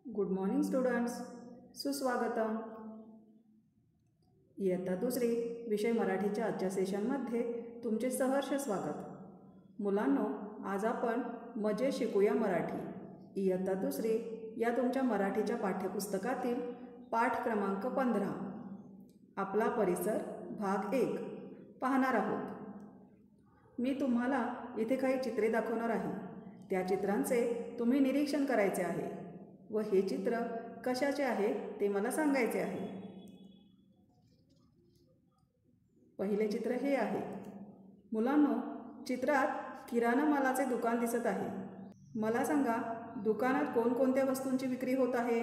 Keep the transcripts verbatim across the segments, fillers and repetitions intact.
Good morning students, सुस्वागतम. इयत्ता दुसरी विषय मराठीच्या आजच्या सेशनमध्ये तुमचे सहर्ष स्वागत. मुलांनो, आज आपण मजे शिकूया मराठी इयत्ता दुसरी या तुमच्या मराठीच्या पाठ्यपुस्तकातील पाठ क्रमांक पंधरा आपला परिसर भाग एक पाहणार आहोत. मी तुम्हाला इथे काही चित्रे दाखवणार आहे. त्या चित्रांचे तुम्ही निरीक्षण करायचे आहे व हे चित्र कशाचे आहे ते मला सांगायचे आहे. पहिले चित्र हे आहे. मुलांनो, चित्रात किराणा मालाचे दुकान दिसत आहे. मला सांगा, दुकानात कोणकोणत्या वस्तूंची विक्री होत आहे?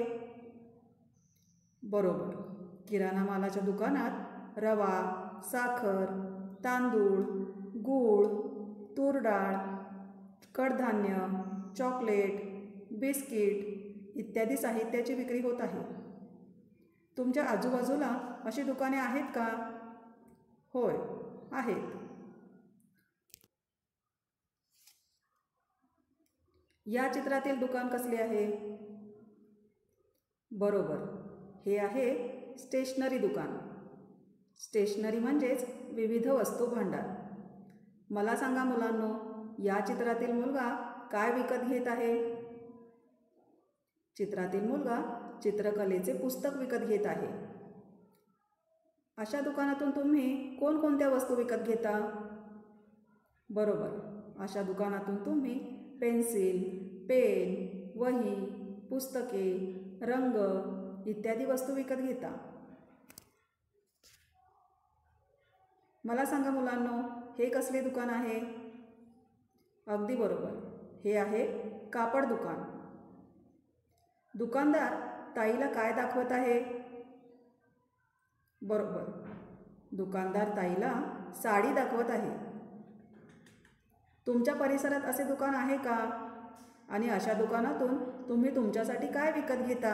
बरोबर, किराणा मालाच्या दुकानात रवा, साखर, तांदूळ, गूळ, तूर डाळ, कडधान्य, चॉकलेट, बिस्किट इत्यादी साहित्याची विक्री होत आहे. तुमच्या आजूबाजूला अशी दुकाने आहेत का? होय, आहेत. या चित्रातील दुकान कसले आहे? बरोबर, हे आहे स्टेशनरी दुकान. स्टेशनरी म्हणजेच विविध वस्तू भांडार. मला सांगा मुलांनो, या चित्रातील मुलगा काय विकत घेत आहे? चित्रातील मुलगा चित्रकलेचे पुस्तक विकत घेत आहे. अशा दुकानातून तुम्ही कोणकोणत्या वस्तू विकत घेता? बरोबर, अशा दुकानातून तुम्ही पेन्सिल, पेन, वही, पुस्तके, रंग इत्यादी वस्तू विकत घेता. मला सांगा मुलांनो, हे कसले दुकान आहे? अगदी बरोबर, हे आहे कापड दुकान. दुकानदार ताईला काय दाखवत आहे? बरोबर, दुकानदार ताईला साडी दाखवत आहे. तुमच्या परिसरात असे दुकान आहे का? आणि अशा दुकानातून तुम्ही तुमच्यासाठी काय विकत घेता?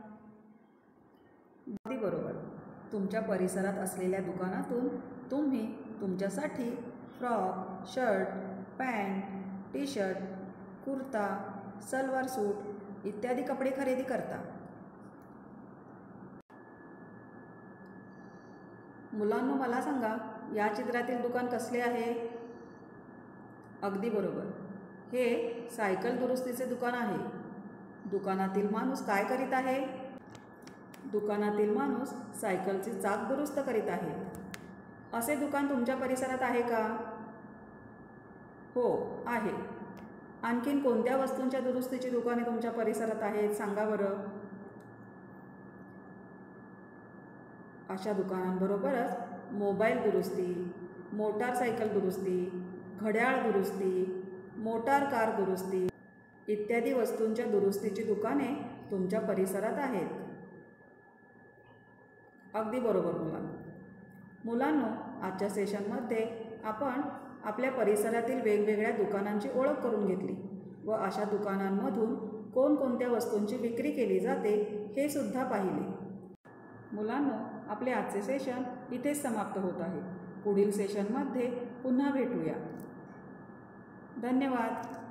अगदी बरोबर, तुमच्या परिसरात असलेल्या दुकानातून तुम्ही तुमच्यासाठी frock, shirt, pant, T shirt, kurta, salwar suit इत्यादी कपडे खरेदी करता. मुलांनो, मला सांगा, या चित्रातील दुकान कसले आहे? अगदी बरोबर, हे सायकल दुरुस्तीचे दुकान आहे. दुकानातील माणूस काय करीत आहे? दुकानातील माणूस सायकलचे चाक दुरुस्त करीत आहे. असे दुकान तुमच्या परिसरात आहे का? हो, आहे. आणखीन कोणत्या वस्तूंच्या दुरुस्तीची दुकाने तुमच्या परिसरात आहेत सांगा बरं. अशा दुकानांबरोबरच मोबाईल दुरुस्ती, मोटारसायकल दुरुस्ती, घड्याळ दुरुस्ती, मोटार कार दुरुस्ती इत्यादी वस्तूंच्या दुरुस्तीची दुकाने तुमच्या परिसरात आहेत. अगदी बरोबर मुलांनो. मुलांनो, आजच्या सेशनमध्ये आपण आपल्या परिसरातील वेगवेगळ्या दुकानांची ओळख करून घेतली व अशा दुकानांमधून कोणकोणत्या वस्तूंची विक्री केली जाते हे सुद्धा पाहिले. मुलांनो, आपले आजचे सेशन इथेच समाप्त होत आहे. पुढील सेशनमध्ये पुन्हा भेटूया. धन्यवाद.